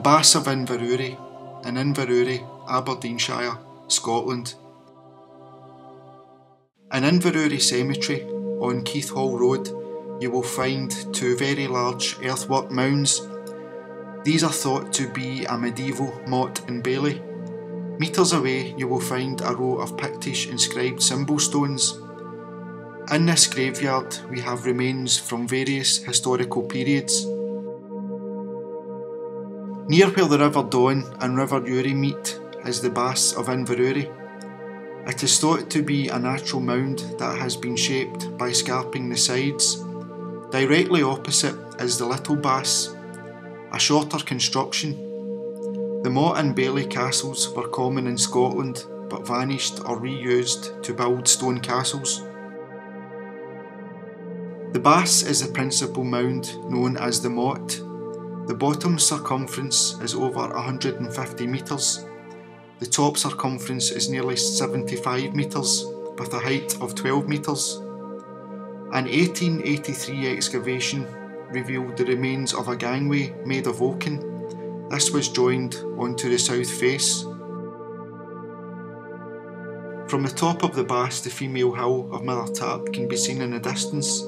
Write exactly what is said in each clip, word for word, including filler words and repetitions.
Bass of Inverurie in Inverurie, Aberdeenshire, Scotland. In Inverurie Cemetery on KEITHHALL Road you will find two very large earthwork mounds. These are thought to be a medieval motte and BAILIE. Metres away you will find a row of Pictish inscribed symbol stones. In this graveyard we have remains from various historical periods. Near where the River Don and River URIE meet is the Bass of Inverurie. It is thought to be a natural mound that has been shaped by scarping the sides. Directly opposite is the Little Bass, a shorter construction. The Motte and BAILIE castles were common in Scotland but vanished or reused to build stone castles. The Bass is the principal mound known as the Motte. The bottom circumference is over one hundred fifty metres. The top circumference is nearly seventy-five metres with a height of twelve metres. An eighteen eighty-three excavation revealed the remains of a gangway made of OAKEN. This was joined onto the south face. From the top of the Bass, the female hill of Mother Tap can be seen in the distance.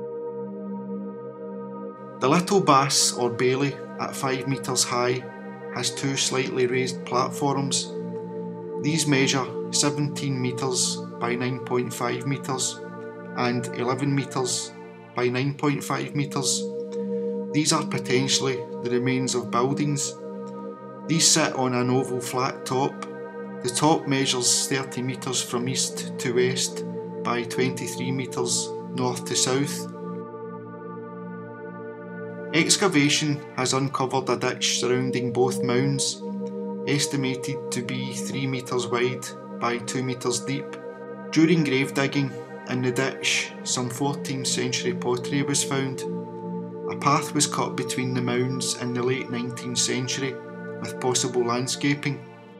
The Little Bass or BAILIE at five metres high has two slightly raised platforms. These measure seventeen metres by nine point five metres and eleven metres by nine point five metres. These are potentially the remains of buildings. These sit on an oval flat top. The top measures thirty metres from east to west by twenty-three metres north to south. Excavation has uncovered a ditch surrounding both mounds, estimated to be three metres wide by two metres deep. During grave digging in the ditch, some fourteenth century pottery was found. A path was cut between the mounds in the late nineteenth century, with possible landscaping.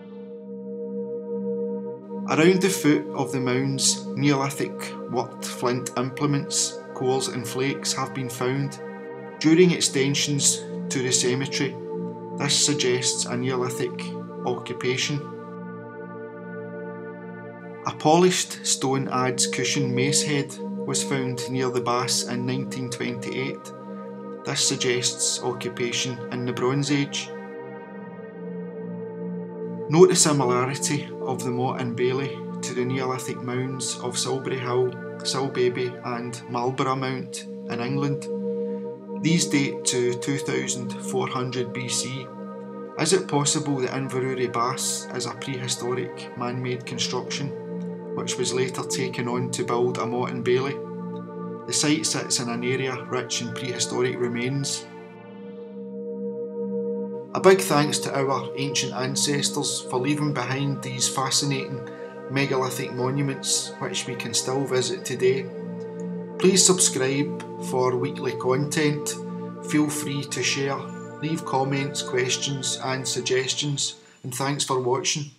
Around the foot of the mounds, Neolithic worked flint implements, cores and flakes have been found. During extensions to the cemetery, this suggests a Neolithic occupation. A polished stone adze cushion mace head was found near the Bass in nineteen twenty-eight. This suggests occupation in the Bronze Age. Note the similarity of the Motte and BAILIE to the Neolithic mounds of Silbury Hill, Silbaby and Marlborough Mount in England. These date to two thousand four hundred B C. Is it possible the Inverurie Bass is a prehistoric man-made construction which was later taken on to build a Motte and BAILIE? The site sits in an area rich in prehistoric remains. A big thanks to our ancient ancestors for leaving behind these fascinating megalithic monuments which we can still visit today. Please subscribe for weekly content. Feel free to share, leave comments, questions and suggestions, and thanks for watching.